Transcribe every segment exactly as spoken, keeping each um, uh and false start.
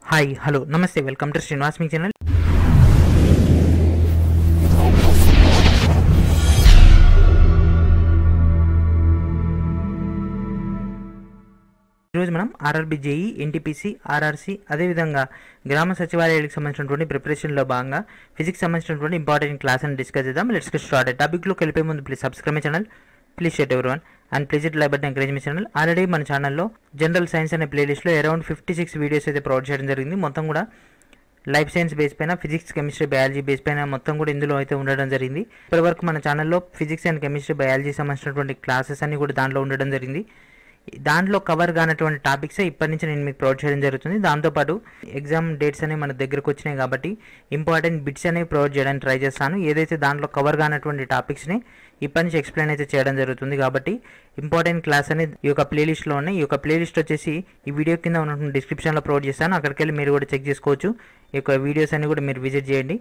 Hi hello నమస్తే welcome to Srinivas మీ channel. ఈరోజు మనం ఆర్ఆర్బీ జేఈ ఎన్టీపీసీ ఆర్ఆర్సీ అదేవిధంగా గ్రామ సచివాలయాలకు సంబంధించినటువంటి ప్రిపరేషన్లో భాగంగా ఫిజిక్స్ సంబంధించినటువంటి ఇంపార్టెంట్ క్లాస్ అని డిస్కస్ చేద్దాం. Let's get started. టాపిక్లోకి వెళ్ళిపోయే ముందు please subscribe my channel, please share everyone and please it like button encourage my channel. Already మన ఛానల్లో జనరల్ సైన్స్ అనే ప్లేలిస్ట్లో అరౌండ్ ఫిఫ్టీ సిక్స్ వీడియోస్ అయితే ప్రొవైడ్ చేయడం జరిగింది. మొత్తం కూడా లైఫ్ సైన్స్ బేస్ పైన, ఫిజిక్స్ కెమిస్ట్రీ బయాలజీ బేస్ పైన మొత్తం కూడా ఇందులో అయితే ఉండడం జరిగింది. ఇప్పటివరకు మన ఛానల్లో ఫిజిక్స్ అండ్ కెమిస్ట్రీ బయాలజీ సంబంధించినటువంటి క్లాసెస్ అన్ని కూడా దాంట్లో ఉండడం జరిగింది. దాంట్లో కవర్ కానటువంటి టాపిక్సే ఇప్పటి నుంచి నేను మీకు ప్రొవైడ్ చేయడం జరుగుతుంది. దాంతోపాటు ఎగ్జామ్ డేట్స్ అనేవి మన దగ్గరకు వచ్చినాయి కాబట్టి ఇంపార్టెంట్ బిట్స్ అనేవి ప్రొవైడ్ చేయడానికి ట్రై చేస్తాను. ఏదైతే దాంట్లో కవర్ కానటువంటి టాపిక్స్ని ఇప్పటి నుంచి ఎక్స్ప్లెయిన్ అయితే చేయడం జరుగుతుంది. కాబట్టి ఇంపార్టెంట్ క్లాస్ అనేది ఈ యొక్క ప్లేలిస్ట్లో ఉన్నాయి. ఈ యొక్క ప్లేలిస్ట్ వచ్చేసి ఈ వీడియో కింద ఉన్నటువంటి డిస్క్రిప్షన్లో ప్రొవైడ్ చేస్తాను. అక్కడికి వెళ్ళి మీరు కూడా చెక్ చేసుకోవచ్చు. ఈ యొక్క వీడియోస్ అన్ని కూడా మీరు విజిట్ చేయండి.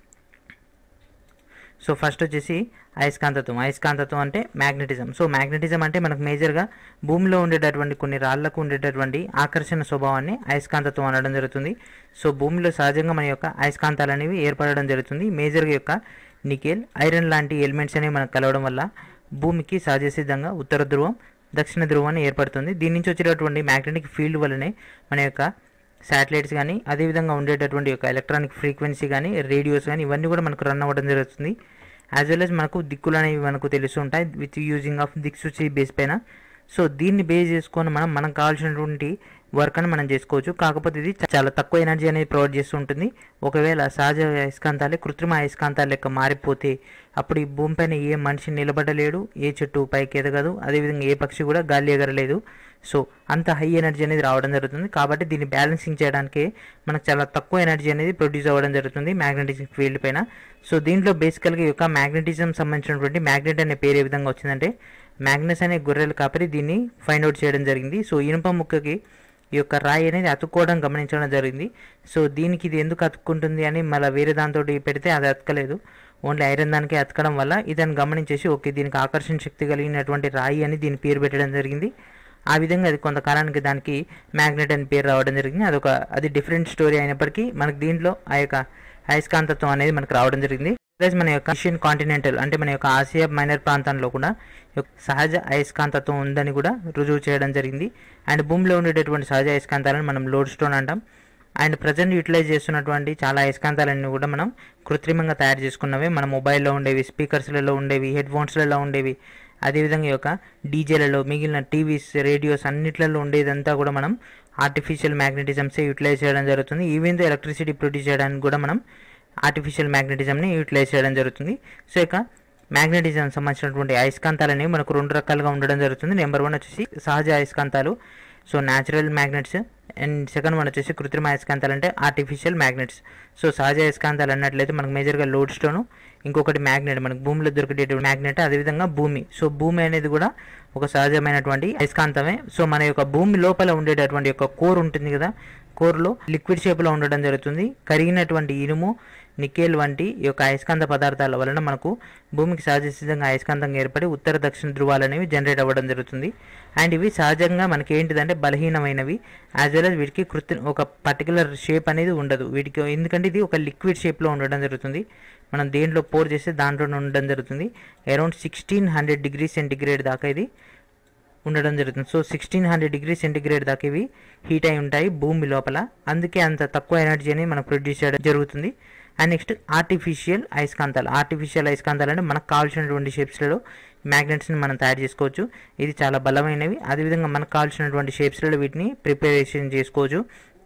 సో ఫస్ట్ వచ్చేసి అయస్కాంతత్వం. అయస్కాంతత్వం అంటే మ్యాగ్నెటిజం. సో మ్యాగ్నెటిజం అంటే మనకు మేజర్గా భూమిలో ఉండేటటువంటి కొన్ని రాళ్లకు ఉండేటటువంటి ఆకర్షణ స్వభావాన్ని అయస్కాంతత్వం అనడం జరుగుతుంది. సో భూమిలో సహజంగా మన యొక్క అయస్కాంతాలు అనేవి ఏర్పడడం జరుగుతుంది. మేజర్గా యొక్క నికెల్, ఐరన్ లాంటి ఎలిమెంట్స్ అనేవి మనకు కలవడం వల్ల భూమికి సహజసిద్ధంగా ఉత్తర ధ్రువం, దక్షిణ ధ్రువాన్ని ఏర్పడుతుంది. దీని నుంచి వచ్చేటటువంటి మ్యాగ్నెటిక్ ఫీల్డ్ వల్లనే మన యొక్క శాటిలైట్స్ కానీ అదేవిధంగా ఉండేటటువంటి యొక్క ఎలక్ట్రానిక్ ఫ్రీక్వెన్సీ కానీ రేడియోస్ కానీ ఇవన్నీ కూడా మనకు రన్ అవ్వడం జరుగుతుంది. యాజ్ వెల్ యాజ్ మనకు దిక్కులు అనేవి మనకు తెలుస్తూ ఉంటాయి విత్ యూజింగ్ ఆఫ్ దిక్సూచి బేస్ పైన. సో దీన్ని బేస్ చేసుకొని మనం మనకు కావాల్సినటువంటి వర్క్ అని మనం చేసుకోవచ్చు. కాకపోతే ఇది చాలా తక్కువ ఎనర్జీ అనేది ప్రొవైడ్ చేస్తూ ఉంటుంది. ఒకవేళ సహజ అయస్కాంతాలే కృత్రిమ అయస్కాంతాల లెక్క మారిపోతే అప్పుడు ఈ భూమిపైన ఏ మనిషి నిలబడలేడు, ఏ చెట్టు పైకి ఎదగదు, అదేవిధంగా ఏ పక్షి కూడా గాలి ఎగరలేదు. సో అంత హై ఎనర్జీ అనేది రావడం జరుగుతుంది. కాబట్టి దీన్ని బ్యాలెన్సింగ్ చేయడానికి మనకు చాలా తక్కువ ఎనర్జీ అనేది ప్రొడ్యూస్ అవ్వడం జరుగుతుంది మ్యాగ్నెటిజం ఫీల్డ్ పైన. సో దీంట్లో బేసికల్గా ఈ యొక్క మ్యాగ్నెటిజం సంబంధించినటువంటి మ్యాగ్నెట్ అనే పేరు ఏ విధంగా వచ్చిందంటే మ్యాగ్నెస్ అనే గొర్రెలు కాపరి దీన్ని ఫైండ్ అవుట్ చేయడం జరిగింది. సో ఇనుప ముక్కకి ఈ యొక్క రాయి అనేది అతుక్కోవడం గమనించడం జరిగింది. సో దీనికి ఇది ఎందుకు అతుక్కుంటుంది అని మళ్ళీ వేరే దాంతో పెడితే అది అతకలేదు, ఓన్లీ ఐరన్ దానికి అతకడం వల్ల ఇదని గమనించేసి ఓకే దీనికి ఆకర్షణ శక్తి కలిగినటువంటి రాయి అని దీని పేరు పెట్టడం జరిగింది. ఆ విధంగా అది కొంతకాలానికి దానికి మ్యాగ్నెట్ అని పేరు రావడం జరిగింది. అదొక అది డిఫరెంట్ స్టోరీ అయినప్పటికీ మనకి దీంట్లో ఆ యొక్క అయస్కాంతత్వం అనేది మనకు రావడం జరిగింది. ప్లస్ మన యొక్క ఏషియన్ కాంటినెంటల్ అంటే మన యొక్క ఆసియా మైనర్ ప్రాంతంలో కూడా సహజ అయస్కాంతత్వం ఉందని కూడా రుజువు చేయడం జరిగింది. అండ్ భూమిలో ఉండేటటువంటి సహజ అయస్కాంతాలను మనం లోడ్ స్టోన్ అంటాం. అండ్ ప్రజెంట్ యూటిలైజ్ చేస్తున్నటువంటి చాలా అయస్కాంతాలన్నీ కూడా మనం కృత్రిమంగా తయారు చేసుకున్నవి. మన మొబైల్లో ఉండేవి, స్పీకర్స్లలో ఉండేవి, హెడ్ ఫోన్స్లలో ఉండేవి, అదేవిధంగా ఈ యొక్క డీజేలలో, మిగిలిన టీవీస్, రేడియోస్ అన్నిట్లలో ఉండేదంతా కూడా మనం ఆర్టిఫిషియల్ మ్యాగ్నెటిజమ్సే యూటిలైజ్ చేయడం జరుగుతుంది. ఈవెన్ దో ఎలక్ట్రిసిటీ ప్రొడ్యూస్ చేయడానికి కూడా మనం ఆర్టిఫిషియల్ మ్యాగ్నెటిజంని యూటిలైజ్ చేయడం జరుగుతుంది. సో ఇక మ్యాగ్నెటిజం సంబంధించినటువంటి అయస్కాంతాలు అనేవి మనకు రెండు రకాలుగా ఉండడం జరుగుతుంది. నెంబర్ వన్ వచ్చేసి సహజ అయస్కాంతాలు, so natural magnets. And second one వచ్చేసి కృత్రిమ అయస్కాంతాలు అంటే ఆర్టిఫిషియల్ మ్యాగ్నెట్స్. సో సహజ అయస్కాంతాలు అన్నట్లయితే మనకు మేజర్గా లోడ్ స్టోను, ఇంకొకటి మ్యాగ్నెట్, మనకు భూమిలో దొరికేటటువంటి మ్యాగ్నెట్, అదేవిధంగా భూమి. సో భూమి అనేది కూడా ఒక సహజమైనటువంటి అయస్కాంతమే. సో మన యొక్క భూమి లోపల ఉండేటటువంటి యొక్క కోర్ ఉంటుంది కదా, కోర్లో లిక్విడ్ షేప్లో ఉండడం జరుగుతుంది. కరిగినటువంటి ఇనుము, నికెల్ వంటి ఈ యొక్క అయస్కాంత పదార్థాల వలన మనకు భూమికి సహజసిద్ధంగా అయస్కాంతంగా ఏర్పడి ఉత్తర దక్షిణ ధృవాలు అనేవి జనరేట్ అవ్వడం జరుగుతుంది. అండ్ ఇవి సహజంగా మనకి ఏంటిదంటే బలహీనమైనవి. యాజ్ వెల్ as వీటికి కృత్రి ఒక పర్టికులర్ షేప్ అనేది ఉండదు వీటికి, ఎందుకంటే ఇది ఒక లిక్విడ్ షేప్లో ఉండడం జరుగుతుంది. మనం దేంట్లో పోర్ చేస్తే దాంట్లో ఉండడం జరుగుతుంది. Around sixteen hundred degree centigrade దాకా ఇది ఉండడం జరుగుతుంది. So sixteen hundred degree centigrade దాకా ఇవి హీట్ అయి ఉంటాయి భూమి లోపల. అందుకే అంత తక్కువ ఎనర్జీ అనేది మనకు ప్రొడ్యూస్ చేయడం జరుగుతుంది. అండ్ నెక్స్ట్ ఆర్టిఫిషియల్ అయస్కాంతాలు. ఆర్టిఫిషియల్ అయస్కాంతాలు అంటే మనకు కావాల్సినటువంటి షేప్స్లలో మ్యాగ్నెట్స్ని మనం తయారు చేసుకోవచ్చు. ఇది చాలా బలమైనవి. అదేవిధంగా మనకు కావాల్సినటువంటి షేప్స్లలో వీటిని ప్రిపరేషన్ చేసుకోవచ్చు.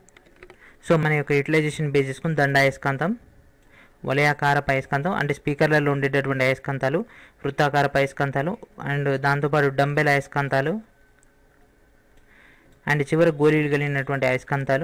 సో మన యొక్క యూటిలైజేషన్ బేస్ చేసుకుని దండ అయస్కాంతం, వలయాకారపు అయస్కాంతం అంటే స్పీకర్లలో ఉండేటటువంటి అయస్కాంతాలు, వృత్తాకారపు అయస్కాంతాలు, అండ్ దాంతోపాటు డంబెల్ అయస్కాంతాలు, అండ్ చివరి గోళీలు కలిగినటువంటి అయస్కాంతాలు,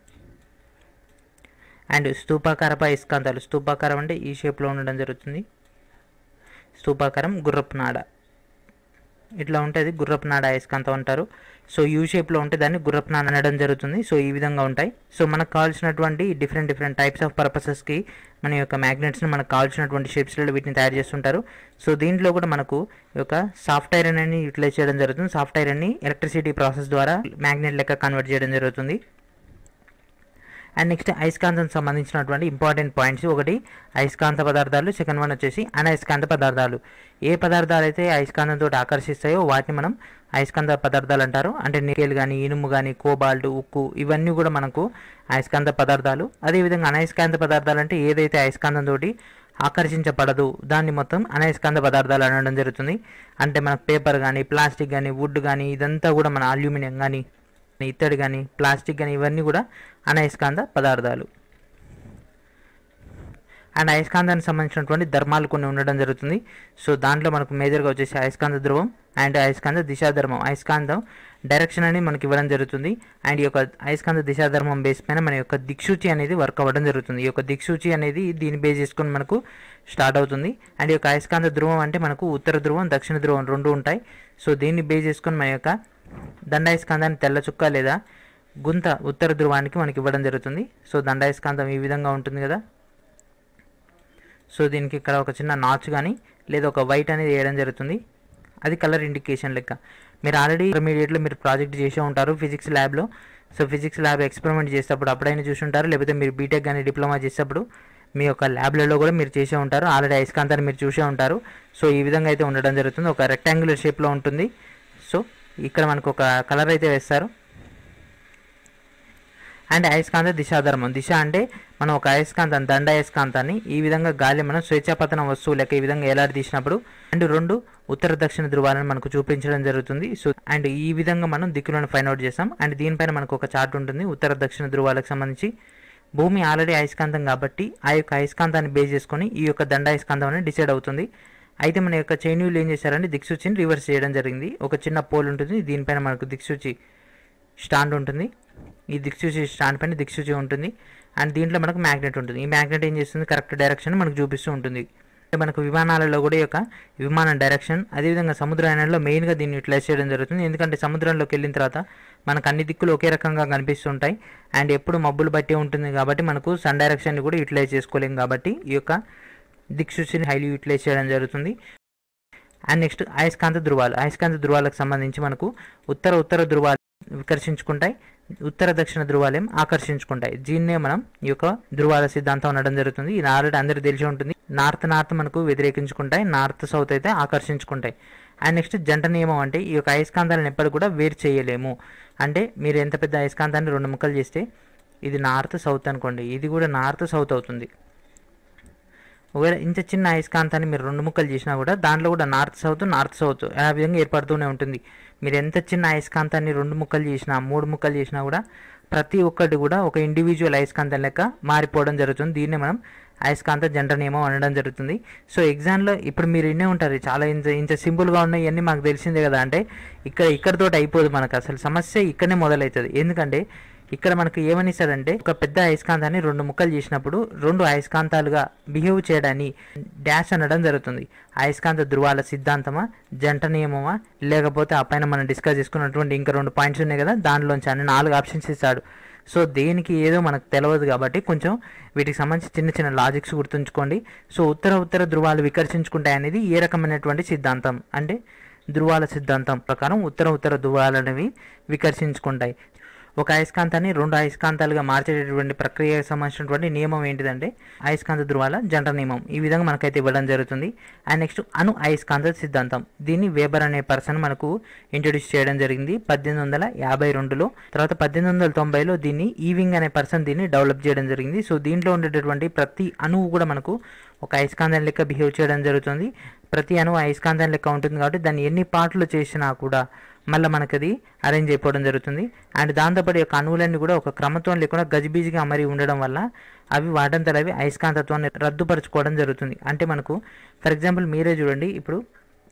అండ్ స్తూపాకారపు అయస్కాంతాలు. స్తూపాకారం అంటే ఈ షేప్లో ఉండడం జరుగుతుంది. స్తూపాకారం గుర్రపు నాడ ఇట్లా ఉంటుంది, గుర్రపు నాడ అయస్కాంతం అంటారు. సో యూ షేప్లో ఉంటే దాన్ని గుర్రపు నాడ అనడం జరుగుతుంది. సో ఈ విధంగా ఉంటాయి. సో మనకు కావాల్సినటువంటి డిఫరెంట్ డిఫరెంట్ టైప్స్ ఆఫ్ పర్పసెస్కి మన యొక్క మ్యాగ్నెట్స్ని మనకు కావాల్సినటువంటి షేప్స్లో వీటిని తయారు చేస్తుంటారు. సో దీంట్లో కూడా మనకు ఈ యొక్క సాఫ్ట్ ఐరన్ అని యూటిలైజ్ చేయడం జరుగుతుంది. సాఫ్ట్ ఐరన్ని ఎలక్ట్రిసిటీ ప్రాసెస్ ద్వారా మ్యాగ్నెట్ లెక్క కన్వర్ట్ చేయడం జరుగుతుంది. అండ్ నెక్స్ట్ అయస్కాంతం సంబంధించినటువంటి ఇంపార్టెంట్ పాయింట్స్, ఒకటి అయస్కాంత పదార్థాలు, సెకండ్ వన్ వచ్చేసి అనయస్కాంత పదార్థాలు. ఏ పదార్థాలు అయితే అయస్కాంతంతో ఆకర్షిస్తాయో వాటిని మనం అయస్కాంత పదార్థాలు అంటారు. అంటే నికెల్ కానీ, ఇనుము కానీ, కోబాల్ట్, ఉక్కు ఇవన్నీ కూడా మనకు అయస్కాంత పదార్థాలు. అదేవిధంగా అనయస్కాంత పదార్థాలు అంటే ఏదైతే అయస్కాంతంతో ఆకర్షించబడదు దాన్ని మొత్తం అనయస్కాంత పదార్థాలు అనడం జరుగుతుంది. అంటే మన పేపర్ కానీ, ప్లాస్టిక్ కానీ, వుడ్ కానీ ఇదంతా కూడా మన అల్యూమినియం కానీ, ఇత్తడి కానీ, ప్లాస్టిక్ కానీ ఇవన్నీ కూడా అనయస్కాంత పదార్థాలు. అండ్ అయస్కాంతానికి సంబంధించినటువంటి ధర్మాలు కొన్ని ఉండడం జరుగుతుంది. సో దాంట్లో మనకు మేజర్గా వచ్చేసి అయస్కాంత ధ్రువం అండ్ అయస్కాంత దిశాధర్మం. అయస్కాంతం డైరెక్షన్ అనేది మనకి ఇవ్వడం జరుగుతుంది. అండ్ ఈ యొక్క అయస్కాంత దిశాధర్మం బేస్ పైన మన యొక్క దిక్సూచి అనేది వర్క్ అవ్వడం జరుగుతుంది. ఈ యొక్క దిక్సూచి అనేది దీన్ని బేస్ చేసుకొని మనకు స్టార్ట్ అవుతుంది. అండ్ ఈ యొక్క అయస్కాంత ధ్రువం అంటే మనకు ఉత్తర ధ్రువం, దక్షిణ ధ్రువం రెండు ఉంటాయి. సో దీన్ని బేస్ చేసుకొని మన యొక్క దండాయస్కాంతాన్ని తెల్ల చుక్క లేదా గుంత ఉత్తర ధ్రువానికి మనకి ఇవ్వడం జరుగుతుంది. సో దండాయస్కాంతం ఈ విధంగా ఉంటుంది కదా. సో దీనికి ఇక్కడ ఒక చిన్న నాచ్ కానీ లేదా ఒక వైట్ అనేది వేయడం జరుగుతుంది. అది కలర్ ఇండికేషన్ లెక్క. మీరు ఆల్రెడీ ఇంటర్మీడియట్లో మీరు ప్రాజెక్ట్ చేసే ఉంటారు ఫిజిక్స్ ల్యాబ్లో. సో ఫిజిక్స్ ల్యాబ్ ఎక్స్పెరిమెంట్ చేసేటప్పుడు అప్పుడైనా చూసి ఉంటారు, లేకపోతే మీరు బీటెక్ కానీ డిప్లొమా చేసేటప్పుడు మీ యొక్క ల్యాబ్లలో కూడా మీరు చేసే ఉంటారు. ఆల్రెడీ అయస్కాంతాన్ని మీరు చూసే ఉంటారు. సో ఈ విధంగా అయితే ఉండడం జరుగుతుంది. ఒక రెక్టాంగులర్ షేప్లో ఉంటుంది. సో ఇక్కడ మనకు ఒక కలర్ అయితే వేస్తారు. అండ్ అయస్కాంత దిశాధర్మం. దిశ అంటే మనం ఒక అయస్కాంతం దండ అయస్కాంతాన్ని ఈ విధంగా గాలి మనం స్వేచ్ఛాపతన వస్తువు లెక్క ఈ విధంగా ఎలాడి తీసినప్పుడు అండ్ రెండు ఉత్తర దక్షిణ ధృవాలను మనకు చూపించడం జరుగుతుంది. సో అండ్ ఈ విధంగా మనం దిక్కులను ఫైండ్ అవుట్ చేస్తాం. అండ్ దీనిపైన మనకు ఒక చార్ట్ ఉంటుంది ఉత్తర దక్షిణ ధృవాలకు సంబంధించి. భూమి ఆల్రెడీ అయస్కాంతం కాబట్టి ఆ యొక్క అయస్కాంతాన్ని బేస్ చేసుకొని ఈ యొక్క దండ అయస్కాంతం అనేది డిసైడ్ అవుతుంది. అయితే మన యొక్క చైనీయులు ఏం చేశారంటే దిక్సూచిని రివర్స్ చేయడం జరిగింది. ఒక చిన్న పోల్ ఉంటుంది, దీనిపైన మనకు దిక్సూచి స్టాండ్ ఉంటుంది. ఈ దిక్సూచి స్టాండ్ పైన దిక్సూచి ఉంటుంది. అండ్ దీంట్లో మనకు మ్యాగ్నెట్ ఉంటుంది. ఈ మ్యాగ్నెట్ ఏం చేస్తుంది, కరెక్ట్ డైరెక్షన్ మనకు చూపిస్తూ ఉంటుంది. మనకు విమానాలలో కూడా ఈ యొక్క విమానం డైరెక్షన్, అదేవిధంగా సముద్రయానంలో మెయిన్గా దీన్ని యూటిలైజ్ చేయడం జరుగుతుంది. ఎందుకంటే సముద్రంలోకి వెళ్ళిన తర్వాత మనకు అన్ని దిక్కులు ఒకే రకంగా కనిపిస్తుంటాయి. అండ్ ఎప్పుడు మబ్బులు బట్టి ఉంటుంది కాబట్టి మనకు సన్ డైరెక్షన్ని కూడా యూటిలైజ్ చేసుకోలేము. కాబట్టి ఈ యొక్క దిక్సూచిని హైలీ యూటిలైజ్ చేయడం జరుగుతుంది. అండ్ నెక్స్ట్ అయస్కాంత ధృవాలు. అయస్కాంత ధృవాలకు సంబంధించి మనకు ఉత్తర ఉత్తర ధృవాలు వికర్షించుకుంటాయి, ఉత్తర దక్షిణ ధృవాలేం ఆకర్షించుకుంటాయి. దీన్నే మనం ఈ యొక్క ధృవాల సిద్ధాంతం అనడం జరుగుతుంది. ఇది ఆల్రెడీ అందరికీ తెలిసి ఉంటుంది. నార్త్ నార్త్ మనకు వ్యతిరేకించుకుంటాయి, నార్త్ సౌత్ అయితే ఆకర్షించుకుంటాయి. అండ్ నెక్స్ట్ జంట నియమం అంటే ఈ యొక్క అయస్కాంతాలను ఎప్పటికీ కూడా వేరు చేయలేము. అంటే మీరు ఎంత పెద్ద అయస్కాంతాన్ని రెండు ముక్కలు చేస్తే ఇది నార్త్ సౌత్ అనుకోండి, ఇది కూడా నార్త్ సౌత్ అవుతుంది. ఒకవేళ ఇంత చిన్న అయస్కాంతాన్ని మీరు రెండు ముక్కలు చేసినా కూడా దాంట్లో కూడా నార్త్ సౌత్ నార్త్ సౌత్ ఆ విధంగా ఏర్పడుతూనే ఉంటుంది. మీరు ఎంత చిన్న అయస్కాంతాన్ని రెండు ముక్కలు చేసినా మూడు ముక్కలు చేసినా కూడా ప్రతి ఒక్కటి కూడా ఒక ఇండివిజువల్ అయస్కాంతం లెక్క మారిపోవడం జరుగుతుంది. దీన్ని మనం అయస్కాంత జంట నియమం అనడం జరుగుతుంది. సో ఎగ్జామ్లో ఇప్పుడు మీరు ఇన్నే ఉంటారు, చాలా ఇంత ఇంత సింపుల్గా ఉన్నాయి ఇవన్నీ మాకు తెలిసిందే కదా అంటే ఇక్కడ ఇక్కడితోటి అయిపోదు. మనకు అసలు సమస్య ఇక్కడనే మొదలవుతుంది. ఎందుకంటే ఇక్కడ మనకు ఏమని ఇస్తాడంటే ఒక పెద్ద అయస్కాంతాన్ని రెండు ముక్కలు చేసినప్పుడు రెండు అయస్కాంతాలుగా బిహేవ్ చేయడాన్ని డాష్ అనడం జరుగుతుంది. అయస్కాంత ధృవాల సిద్ధాంతమా, జంట నియమమా, లేకపోతే ఆ పైన మనం డిస్కస్ చేసుకున్నటువంటి ఇంకా రెండు పాయింట్స్ ఉన్నాయి కదా దానిలోంచి అన్ని నాలుగు ఆప్షన్స్ ఇస్తాడు. సో దేనికి ఏదో మనకు తెలియదు కాబట్టి కొంచెం వీటికి సంబంధించి చిన్న చిన్న లాజిక్స్ గుర్తుంచుకోండి. సో ఉత్తర ఉత్తర ధృవాలు వికర్షించుకుంటాయి అనేది ఏ రకమైనటువంటి సిద్ధాంతం అంటే ధృవాల సిద్ధాంతం ప్రకారం ఉత్తర ఉత్తర ధృవాలు అనేవి వికర్షించుకుంటాయి. ఒక అయస్కాంతాన్ని రెండు అయస్కాంతాలుగా మార్చేటటువంటి ప్రక్రియకు సంబంధించినటువంటి నియమం ఏంటిదంటే అయస్కాంత ధృవాల జంట నియమం. ఈ విధంగా మనకైతే ఇవ్వడం జరుగుతుంది. అండ్ నెక్స్ట్ అణు అయస్కాంత సిద్ధాంతం. దీన్ని వేబర్ అనే పర్సన్ మనకు ఇంట్రొడ్యూస్ చేయడం జరిగింది పద్దెనిమిది వందల యాభై రెండులో. తర్వాత పద్దెనిమిది వందల తొంభైలో దీన్ని ఈవింగ్ అనే పర్సన్ దీన్ని డెవలప్ చేయడం జరిగింది. సో దీంట్లో ఉండేటటువంటి ప్రతి అణువు కూడా మనకు ఒక అయస్కాంతం లెక్క బిహేవ్ చేయడం జరుగుతుంది. ప్రతి అణువు అయస్కాంతం లెక్క ఉంటుంది కాబట్టి దాన్ని ఎన్ని పార్ట్లు చేసినా కూడా మళ్ళీ మనకు అది అరేంజ్ అయిపోవడం జరుగుతుంది. అండ్ దాంతోపాటు యొక్క అణువులన్నీ కూడా ఒక క్రమత్వం లేకుండా గజిబిజిగా అమరి ఉండడం వల్ల అవి వాటంతట అవి అయస్కాంతత్వాన్ని రద్దుపరచుకోవడం జరుగుతుంది. అంటే మనకు ఫర్ ఎగ్జాంపుల్ మీరే చూడండి, ఇప్పుడు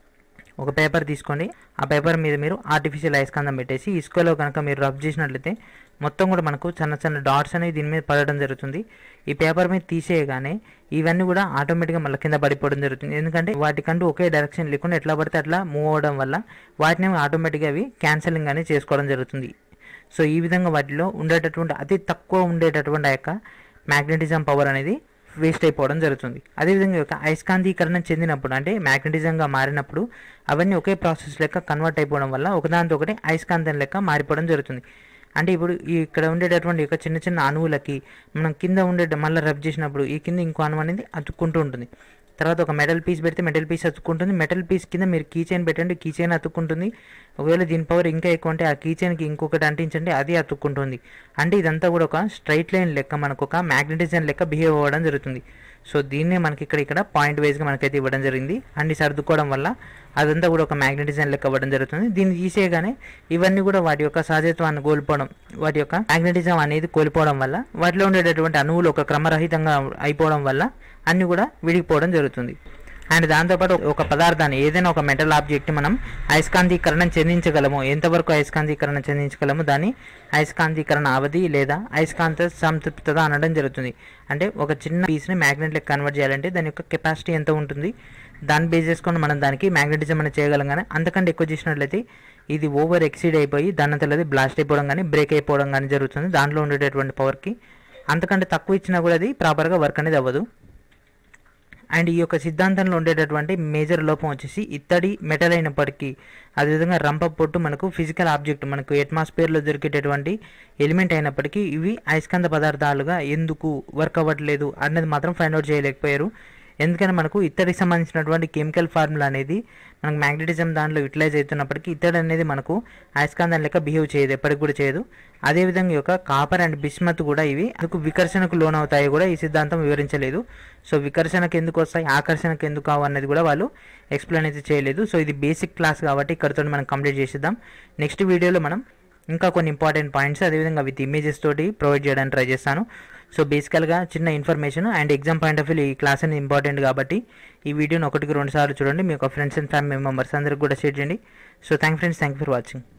ఒక పేపర్ తీసుకోండి, ఆ పేపర్ మీద మీరు ఆర్టిఫిషియల్ అయస్కాంతం పెట్టేసి ఇసుకలో కనుక మీరు రబ్ చేసినట్లయితే మొత్తం కూడా మనకు చిన్న చిన్న డాట్స్ అనేవి దీని మీద పడడం జరుగుతుంది. ఈ పేపర్ మీద తీసేయగానే ఇవన్నీ కూడా ఆటోమేటిక్గా మళ్ళీ కింద పడిపోవడం జరుగుతుంది. ఎందుకంటే వాటికంటూ ఒకే డైరెక్షన్ లేకుండా ఎట్లా పడితే అట్లా మూవ్ అవ్వడం వల్ల వాటిని ఆటోమేటిక్గా అవి క్యాన్సలింగ్ అనేది చేసుకోవడం జరుగుతుంది. సో ఈ విధంగా వాటిలో ఉండేటటువంటి అతి తక్కువ ఉండేటటువంటి ఆ యొక్క మ్యాగ్నెటిజం పవర్ అనేది వేస్ట్ అయిపోవడం జరుగుతుంది. అదేవిధంగా ఒక అయస్కాంతీకరణ చెందినప్పుడు అంటే మ్యాగ్నెటిజంగా మారినప్పుడు అవన్నీ ఒకే ప్రాసెస్ లెక్క కన్వర్ట్ అయిపోవడం వల్ల ఒకదానితో ఒకటి అయస్కాంతం లెక్క మారిపోవడం జరుగుతుంది. అంటే ఇప్పుడు ఈ ఇక్కడ ఉండేటటువంటి ఒక చిన్న చిన్న అణువులకి మనం కింద ఉండే మళ్ళీ రబ్ చేసినప్పుడు ఈ కింద ఇంకో అణువు అనేది అతుక్కుంటూ ఉంటుంది. తర్వాత ఒక మెటల్ పీస్ పెడితే మెటల్ పీస్ అతుక్కుంటుంది. మెటల్ పీస్ కింద మీరు కీ చైన్ పెట్టండి, కీ చైన్ అతుక్కుంటుంది. ఒకవేళ దీని పవర్ ఇంకా ఎక్కువ ఉంటే ఆ కీ చైన్కి ఇంకొకటి అంటించండి, అది అతుక్కుంటుంది. అంటే ఇదంతా కూడా ఒక స్ట్రైట్ లైన్ లెక్క మనకు ఒక మ్యాగ్నెటిజం లెక్క బిహేవ్ అవ్వడం జరుగుతుంది. సో దీన్నే మనకి ఇక్కడ ఇక్కడ పాయింట్ వైజ్గా మనకైతే ఇవ్వడం జరిగింది. అన్ని సర్దుకోవడం వల్ల అదంతా కూడా ఒక మ్యాగ్నెటిజం లెక్క ఇవ్వడం జరుగుతుంది. దీన్ని తీసేయగానే ఇవన్నీ కూడా వాటి యొక్క సహజత్వాన్ని కోల్పోవడం, వాటి యొక్క మ్యాగ్నెటిజం అనేది కోల్పోవడం వల్ల వాటిలో ఉండేటటువంటి అణువులు ఒక క్రమరహితంగా అయిపోవడం వల్ల అన్నీ కూడా విడిగిపోవడం జరుగుతుంది. అండ్ దాంతోపాటు ఒక పదార్థాన్ని ఏదైనా ఒక మెటల్ ఆబ్జెక్ట్ మనం అయస్కాంతీకరణ చెందించగలము, ఎంతవరకు అయస్కాంతీకరణ చెందించగలము దాన్ని అయస్కాంతీకరణ అవధి లేదా అయస్కాంత సంతృప్తత అనడం జరుగుతుంది. అంటే ఒక చిన్న పీస్ని మ్యాగ్నెట్లకు కన్వర్ట్ చేయాలంటే దాని యొక్క కెపాసిటీ ఎంత ఉంటుంది, దాన్ని బేస్ చేసుకొని మనం దానికి మ్యాగ్నెటిజం అనేది చేయగలం. కానీ అంతకంటే ఎక్కువ చేసినట్లయితే ఇది ఓవర్ ఎక్సీడ్ అయిపోయి దాని అంతలో బ్లాస్ట్ అయిపోవడం కానీ బ్రేక్ అయిపోవడం కానీ జరుగుతుంది. దాంట్లో ఉండేటటువంటి పవర్కి అంతకంటే తక్కువ ఇచ్చినా కూడా అది ప్రాపర్గా వర్క్ అనేది అవ్వదు. అండ్ ఈ యొక్క సిద్ధాంతంలో ఉండేటటువంటి మేజర్ లోపం వచ్చేసి ఇత్తడి మెటల్ అయినప్పటికీ, అదేవిధంగా రంప పొట్టు మనకు ఫిజికల్ ఆబ్జెక్ట్, మనకు అట్మాస్ఫియర్లో దొరికేటటువంటి ఎలిమెంట్ అయినప్పటికీ ఇవి అయస్కాంత పదార్థాలుగా ఎందుకు వర్క్ అవ్వట్లేదు అన్నది మాత్రం ఫైండ్ అవుట్ చేయలేకపోయారు. ఎందుకంటే మనకు ఇత్తడికి సంబంధించినటువంటి కెమికల్ ఫార్ములా అనేది మనకు మ్యాగ్నెటిజం దాంట్లో యూటిలైజ్ అవుతున్నప్పటికీ ఇత్తడి అనేది మనకు అయస్కాంతం లెక్క బిహేవ్ చేయదు, ఎప్పటికి కూడా చేయదు. అదేవిధంగా ఈ యొక్క కాపర్ అండ్ బిస్మత్ కూడా ఇవి అందుకు వికర్షణకు లోనవుతాయి కూడా ఈ సిద్ధాంతం వివరించలేదు. సో వికర్షణకు ఎందుకు వస్తాయి, ఆకర్షణకు ఎందుకు కావు అన్నది కూడా వాళ్ళు ఎక్స్ప్లెయిన్ అయితే చేయలేదు. సో ఇది బేసిక్ క్లాస్ కాబట్టి ఇక్కడితో మనం కంప్లీట్ చేసేద్దాం. నెక్స్ట్ వీడియోలో మనం ఇంకా కొన్ని ఇంపార్టెంట్ పాయింట్స్ అదేవిధంగా విత్ ఇమేజెస్ తోటి ప్రొవైడ్ చేయడానికి ట్రై చేస్తాను. సో బేసికల్గా చిన్న information and exam point of view ఈ క్లాస్ అనేది ఇంపార్టెంట్ కాబట్టి ఈ వీడియోని ఒకటికి రెండు సార్లు చూడండి. మీ యొక్క ఫ్రెండ్స్ అండ్ ఫ్యామిలీ మెంబర్స్ అందరికి కూడా షేర్ చేయండి. So thank friends, thank for watching.